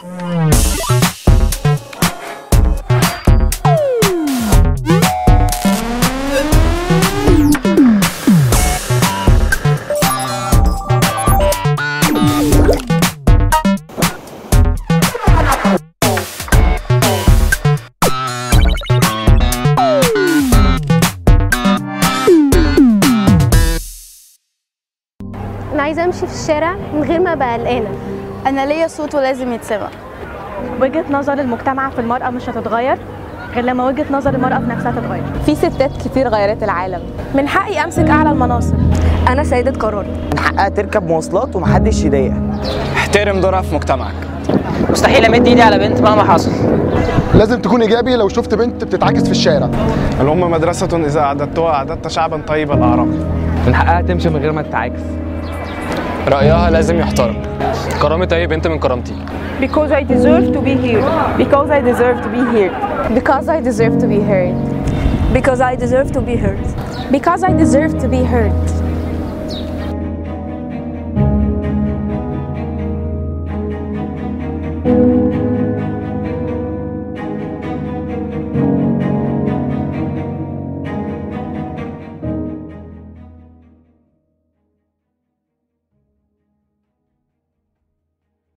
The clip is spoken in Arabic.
أنا عايزة أمشي في الشارع من غير ما أبقى قلقانة. أنا ليا صوت ولازم يتسمع. وجهة نظر المجتمع في المرأة مش هتتغير غير لما وجهة نظر المرأة في نفسها تتغير. في ستات كتير غيرت العالم. من حقي أمسك أعلى المناصب. أنا سيدة قراري. من حقها تركب مواصلات ومحدش يضايقها. احترم دورها في مجتمعك. مستحيل امد ايدي على بنت مهما حصل. لازم تكون ايجابي لو شفت بنت بتتعاكس في الشارع. الأم مدرسة إذا أعددتها أعددت شعبا طيب الأعراق. من حقها تمشي من غير ما تتعاكس. رأيها لازم يحترم. كرامة أي بنت من كرامتي. Because I deserve to be here. Because I deserve to be here. Because I deserve to be heard. Because I deserve to be heard. Because I deserve to be heard.